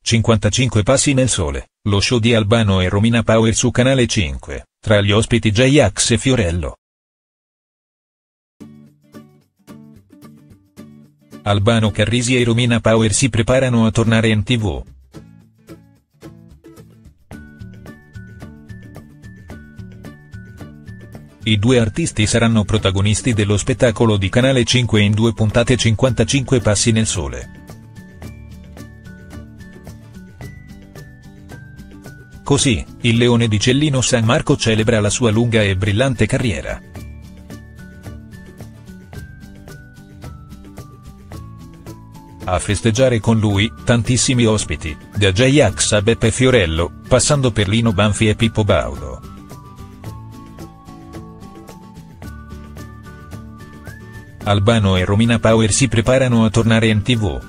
55 passi nel sole, lo show di Albano e Romina Power su Canale 5, tra gli ospiti J-Ax e Fiorello. Albano Carrisi e Romina Power si preparano a tornare in TV. I due artisti saranno protagonisti dello spettacolo di Canale 5 in 2 puntate 55 passi nel sole. Così, il leone di Cellino San Marco celebra la sua lunga e brillante carriera. A festeggiare con lui, tantissimi ospiti, da J-Ax a Beppe Fiorello, passando per Lino Banfi e Pippo Baudo. Albano e Romina Power si preparano a tornare in TV.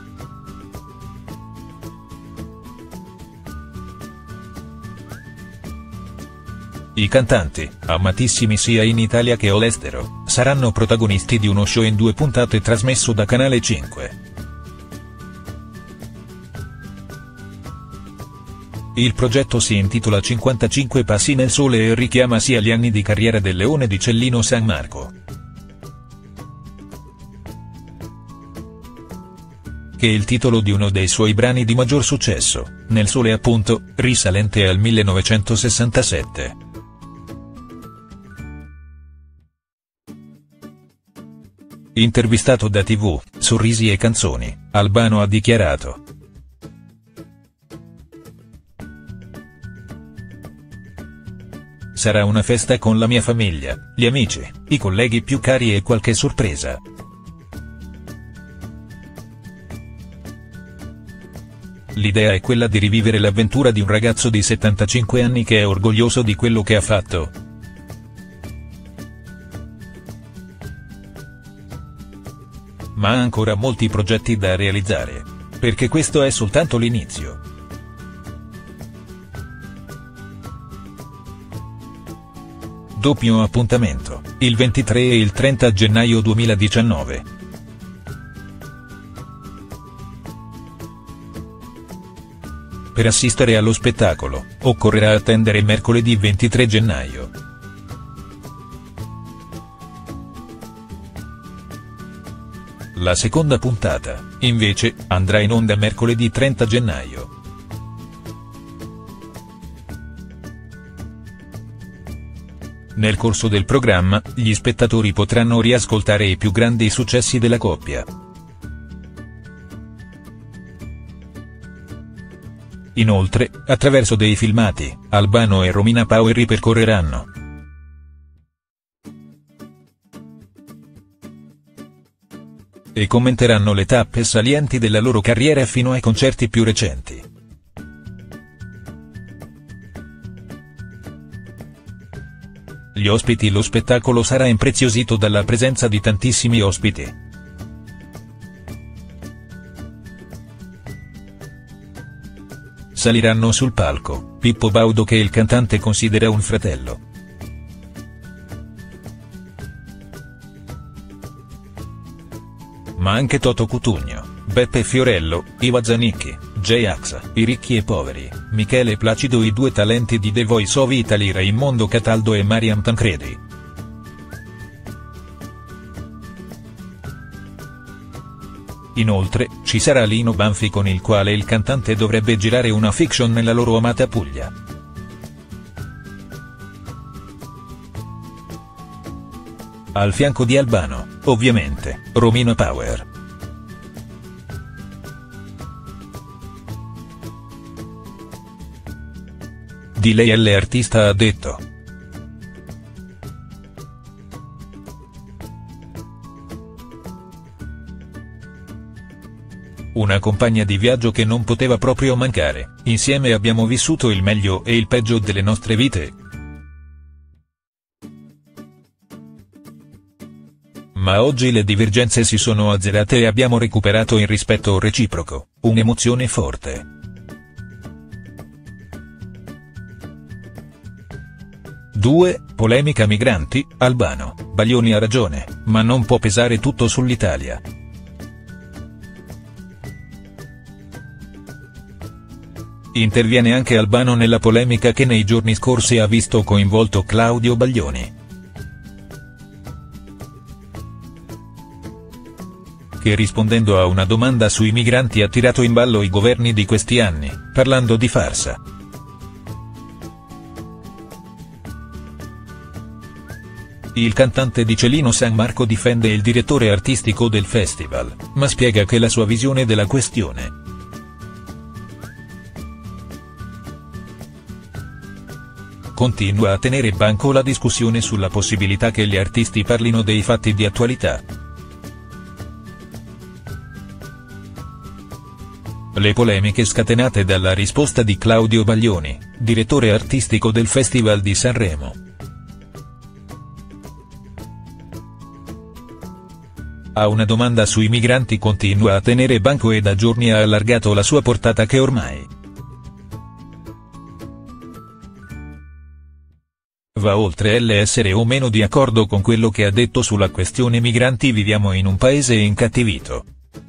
I cantanti, amatissimi sia in Italia che all'estero, saranno protagonisti di uno show in 2 puntate trasmesso da Canale 5. Il progetto si intitola 55 passi nel sole e richiama sia gli anni di carriera del leone di Cellino San Marco, che è il titolo di uno dei suoi brani di maggior successo, Nel sole appunto, risalente al 1967. Intervistato da TV, Sorrisi e Canzoni, Albano ha dichiarato: sarà una festa con la mia famiglia, gli amici, i colleghi più cari e qualche sorpresa. L'idea è quella di rivivere l'avventura di un ragazzo di 75 anni che è orgoglioso di quello che ha fatto. Ma ha ancora molti progetti da realizzare. Perché questo è soltanto l'inizio. Doppio appuntamento, il 23 e il 30 gennaio 2019. Per assistere allo spettacolo, occorrerà attendere mercoledì 23 gennaio. La seconda puntata, invece, andrà in onda mercoledì 30 gennaio. Nel corso del programma, gli spettatori potranno riascoltare i più grandi successi della coppia. Inoltre, attraverso dei filmati, Albano e Romina Power ripercorreranno e commenteranno le tappe salienti della loro carriera fino ai concerti più recenti. Gli ospiti. Lo spettacolo sarà impreziosito dalla presenza di tantissimi ospiti. Saliranno sul palco Pippo Baudo, che il cantante considera un fratello. Ma anche Toto Cutugno, Beppe Fiorello, Iva Zanicchi, J-Ax, i ricchi e poveri, Michele Placido, i due talenti di The Voice of Italy, Raimondo Cataldo e Mariam Tancredi. Inoltre, ci sarà Lino Banfi, con il quale il cantante dovrebbe girare una fiction nella loro amata Puglia. Al fianco di Albano, ovviamente, Romina Power. Di lei l'artista ha detto: una compagna di viaggio che non poteva proprio mancare, insieme abbiamo vissuto il meglio e il peggio delle nostre vite. Ma oggi le divergenze si sono azzerate e abbiamo recuperato il rispetto reciproco, un'emozione forte. Due, polemica migranti, Albano, Baglioni ha ragione, ma non può pesare tutto sull'Italia. Interviene anche Albano nella polemica che nei giorni scorsi ha visto coinvolto Claudio Baglioni, che rispondendo a una domanda sui migranti ha tirato in ballo i governi di questi anni, parlando di farsa. Il cantante di Celino San Marco difende il direttore artistico del festival, ma spiega che la sua visione della questione continua a tenere banco la discussione sulla possibilità che gli artisti parlino dei fatti di attualità. Le polemiche scatenate dalla risposta di Claudio Baglioni, direttore artistico del Festival di Sanremo. A una domanda sui migranti continua a tenere banco e da giorni ha allargato la sua portata che ormai va oltre l'essere o meno di accordo con quello che ha detto sulla questione migranti. Viviamo in un paese incattivito.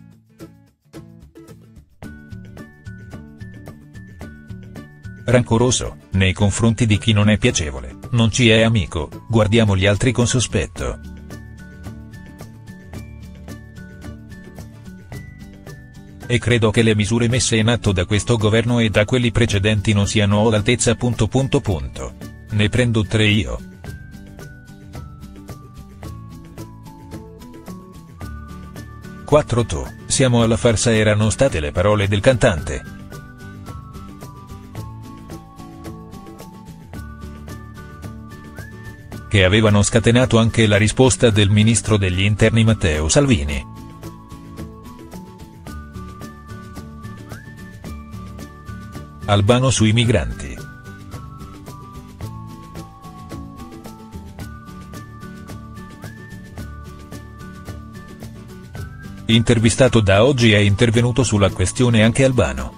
Rancoroso, nei confronti di chi non è piacevole, non ci è amico, guardiamo gli altri con sospetto. E credo che le misure messe in atto da questo governo e da quelli precedenti non siano all'altezza. Ne prendo 3 io. Quattro to, siamo alla farsa erano state le parole del cantante. Che avevano scatenato anche la risposta del ministro degli interni Matteo Salvini. Albano sui migranti. Intervistato da Oggi è intervenuto sulla questione anche Albano.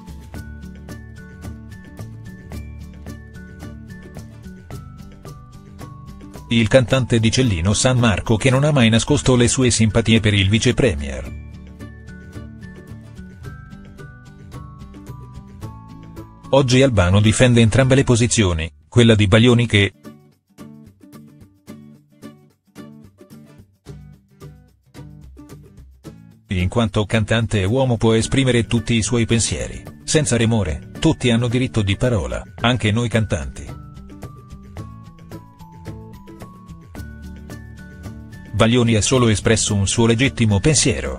Il cantante di Celino San Marco che non ha mai nascosto le sue simpatie per il vice premier. Oggi Albano difende entrambe le posizioni, quella di Baglioni che in quanto cantante e uomo può esprimere tutti i suoi pensieri, senza remore, tutti hanno diritto di parola, anche noi cantanti. Baglioni ha solo espresso un suo legittimo pensiero.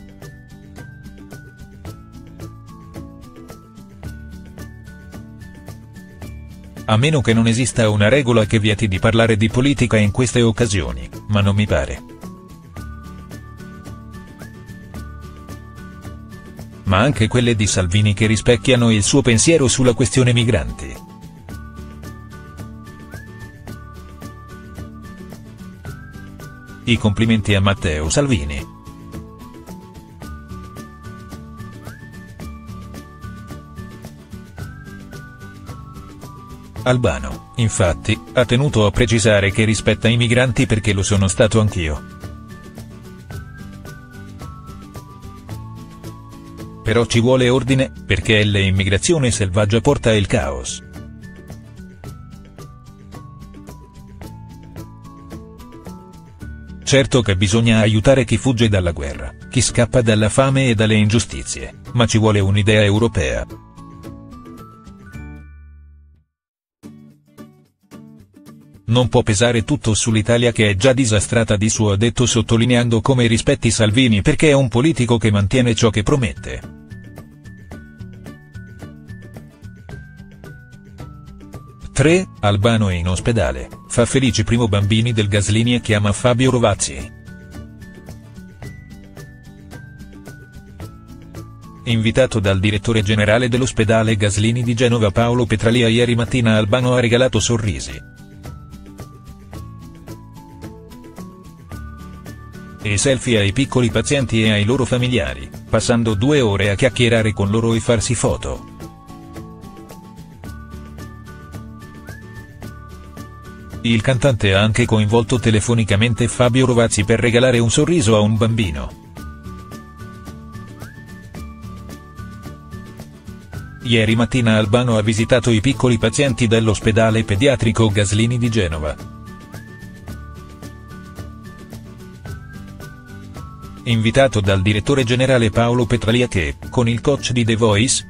A meno che non esista una regola che vieti di parlare di politica in queste occasioni, ma non mi pare. Ma anche quelle di Salvini che rispecchiano il suo pensiero sulla questione migranti. I complimenti a Matteo Salvini. Albano, infatti, ha tenuto a precisare che rispetta i migranti perché lo sono stato anch'io. Però ci vuole ordine, perché l'immigrazione selvaggia porta il caos. Certo che bisogna aiutare chi fugge dalla guerra, chi scappa dalla fame e dalle ingiustizie, ma ci vuole un'idea europea. Non può pesare tutto sull'Italia che è già disastrata di suo, ha detto sottolineando come rispetti Salvini perché è un politico che mantiene ciò che promette. Albano è in ospedale, fa felici primo bambini del Gaslini e chiama Fabio Rovazzi. Invitato dal direttore generale dell'ospedale Gaslini di Genova Paolo Petralia ieri mattina Albano ha regalato sorrisi e selfie ai piccoli pazienti e ai loro familiari, passando 2 ore a chiacchierare con loro e farsi foto. Il cantante ha anche coinvolto telefonicamente Fabio Rovazzi per regalare un sorriso a un bambino. Ieri mattina Albano ha visitato i piccoli pazienti dell'ospedale pediatrico Gaslini di Genova. Invitato dal direttore generale Paolo Petralia che, con il coach di The Voice,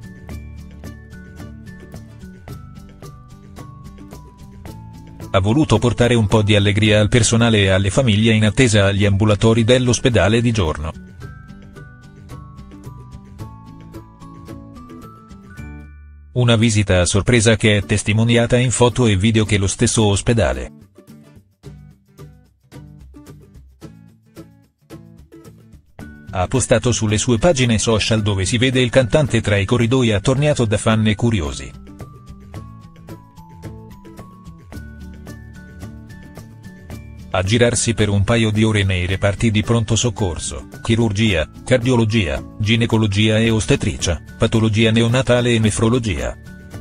ha voluto portare un po' di allegria al personale e alle famiglie in attesa agli ambulatori dell'ospedale di giorno. Una visita a sorpresa che è testimoniata in foto e video che lo stesso ospedale ha postato sulle sue pagine social, dove si vede il cantante tra i corridoi attorniato da fan e curiosi. A girarsi per un paio di ore nei reparti di pronto soccorso, chirurgia, cardiologia, ginecologia e ostetricia, patologia neonatale e nefrologia.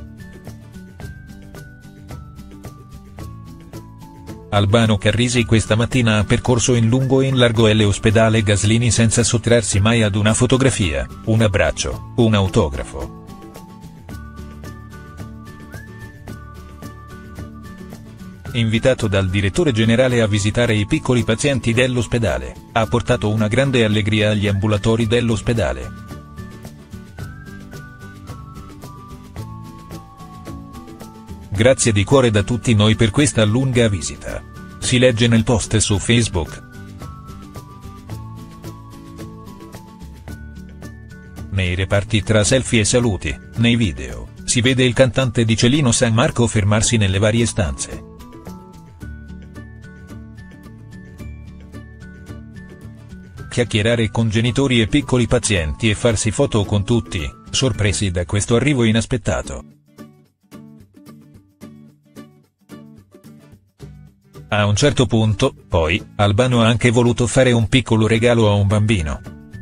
Albano Carrisi questa mattina ha percorso in lungo e in largo l'ospedale Gaslini senza sottrarsi mai ad una fotografia, un abbraccio, un autografo. Invitato dal direttore generale a visitare i piccoli pazienti dell'ospedale, ha portato una grande allegria agli ambulatori dell'ospedale. Grazie di cuore da tutti noi per questa lunga visita. Si legge nel post su Facebook. Nei reparti tra selfie e saluti, nei video, si vede il cantante di Celino San Marco fermarsi nelle varie stanze. Chiacchierare con genitori e piccoli pazienti e farsi foto con tutti, sorpresi da questo arrivo inaspettato. A un certo punto, poi, Albano ha anche voluto fare un piccolo regalo a un bambino.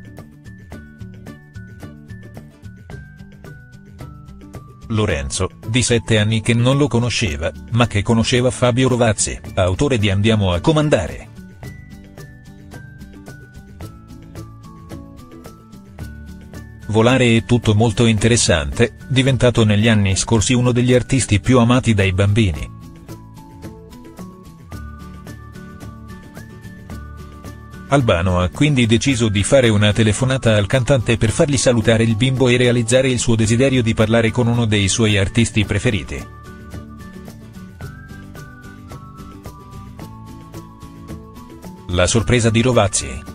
Lorenzo, di 7 anni, che non lo conosceva, ma che conosceva Fabio Rovazzi, autore di Andiamo a comandare. Volare è tutto molto interessante, diventato negli anni scorsi uno degli artisti più amati dai bambini. Albano ha quindi deciso di fare una telefonata al cantante per fargli salutare il bimbo e realizzare il suo desiderio di parlare con uno dei suoi artisti preferiti. La sorpresa di Rovazzi.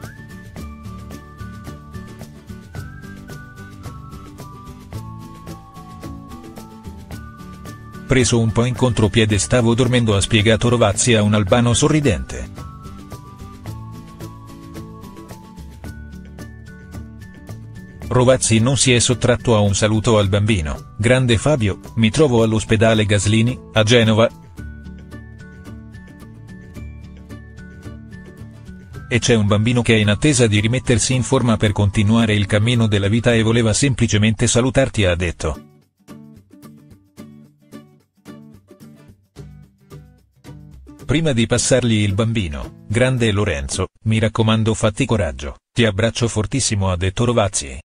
Preso un po' in contropiede, stavo dormendo, ha spiegato Rovazzi a un Albano sorridente. Rovazzi non si è sottratto a un saluto al bambino: grande Fabio, mi trovo all'ospedale Gaslini, a Genova. E c'è un bambino che è in attesa di rimettersi in forma per continuare il cammino della vita e voleva semplicemente salutarti, ha detto. Prima di passargli il bambino: grande Lorenzo, mi raccomando fatti coraggio, ti abbraccio fortissimo, ha detto Rovazzi.